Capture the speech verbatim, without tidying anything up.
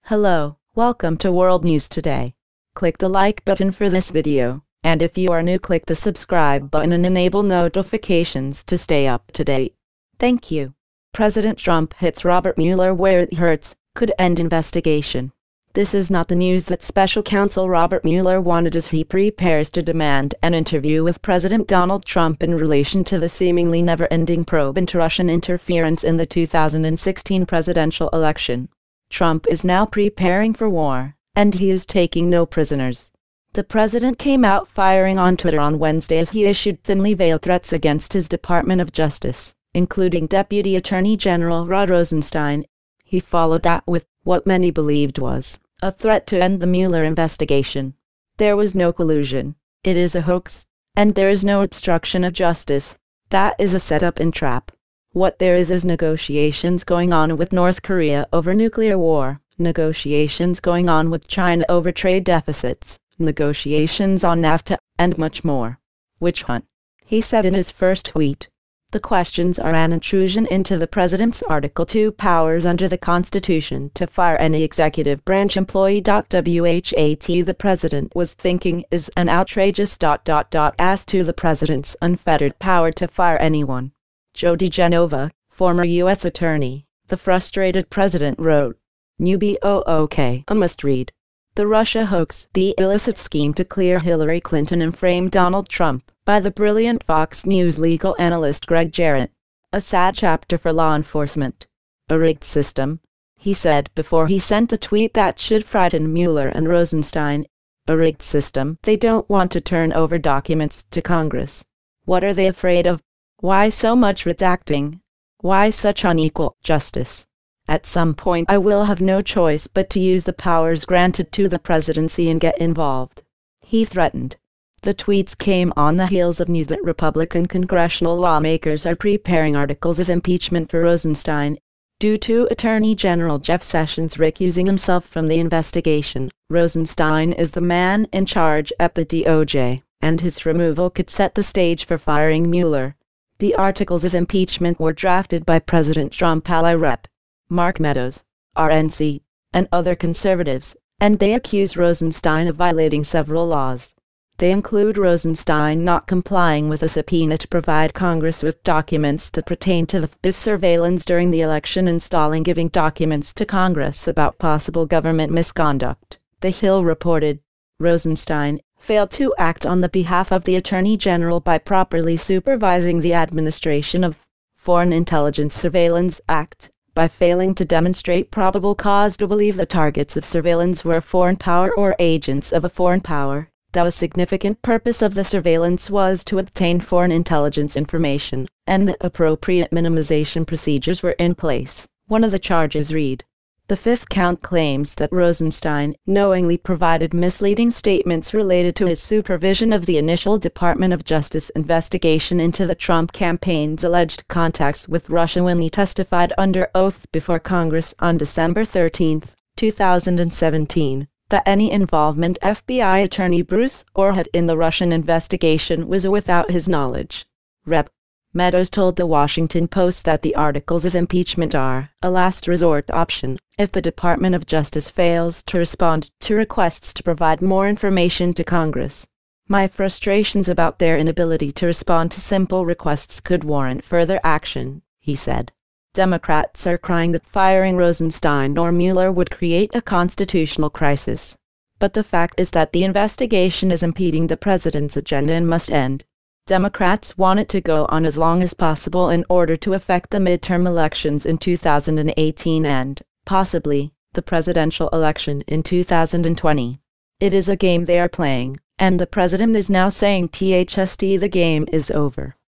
Hello, welcome to World News Today. Click the like button for this video, and if you are new, click the subscribe button and enable notifications to stay up to date. Thank you. President Trump hits Robert Mueller where it hurts, could end investigation. This is not the news that Special Counsel Robert Mueller wanted as he prepares to demand an interview with President Donald Trump in relation to the seemingly never-ending probe into Russian interference in the two thousand sixteen presidential election. Trump is now preparing for war, and he is taking no prisoners. The president came out firing on Twitter on Wednesday as he issued thinly veiled threats against his Department of Justice, including Deputy Attorney General Rod Rosenstein. He followed that with what many believed was a threat to end the Mueller investigation. There was no collusion. It is a hoax, and there is no obstruction of justice. That is a setup and trap. What there is is negotiations going on with North Korea over nuclear war, negotiations going on with China over trade deficits, negotiations on NAFTA, and much more. Witch hunt, he said in his first tweet. The questions are an intrusion into the president's Article two powers under the Constitution to fire any executive branch employee. What the president was thinking is an outrageous dot dot dot as to the president's unfettered power to fire anyone. Joe DeGenova, former U S attorney, the frustrated president wrote. New book, a must-read. The Russia hoax, the illicit scheme to clear Hillary Clinton and frame Donald Trump, by the brilliant Fox News legal analyst Greg Jarrett. A sad chapter for law enforcement. A rigged system, he said before he sent a tweet that should frighten Mueller and Rosenstein. A rigged system. They don't want to turn over documents to Congress. What are they afraid of? Why so much redacting? Why such unequal justice? At some point I will have no choice but to use the powers granted to the presidency and get involved, he threatened. The tweets came on the heels of news that Republican congressional lawmakers are preparing articles of impeachment for Rosenstein, due to Attorney General Jeff Sessions recusing himself from the investigation. Rosenstein is the man in charge at the D O J, and his removal could set the stage for firing Mueller. The articles of impeachment were drafted by President Trump ally Rep. Mark Meadows, R N C, and other conservatives, and they accuse Rosenstein of violating several laws. They include Rosenstein not complying with a subpoena to provide Congress with documents that pertain to the surveillance during the election, installing giving documents to Congress about possible government misconduct. The Hill reported. Rosenstein failed to act on the behalf of the Attorney General by properly supervising the administration of Foreign Intelligence Surveillance Act, by failing to demonstrate probable cause to believe the targets of surveillance were a foreign power or agents of a foreign power, that a significant purpose of the surveillance was to obtain foreign intelligence information, and that appropriate minimization procedures were in place. One of the charges read. The fifth count claims that Rosenstein knowingly provided misleading statements related to his supervision of the initial Department of Justice investigation into the Trump campaign's alleged contacts with Russia when he testified under oath before Congress on December thirteenth, two thousand seventeen, that any involvement F B I Attorney Bruce Orr had in the Russian investigation was without his knowledge. Rep. Meadows told the Washington Post that the articles of impeachment are a last resort option if the Department of Justice fails to respond to requests to provide more information to Congress. My frustrations about their inability to respond to simple requests could warrant further action, he said. Democrats are crying that firing Rosenstein or Mueller would create a constitutional crisis. But the fact is that the investigation is impeding the president's agenda and must end. Democrats want it to go on as long as possible in order to affect the midterm elections in two thousand eighteen and, possibly, the presidential election in two thousand twenty. It is a game they are playing, and the president is now saying tht the game is over.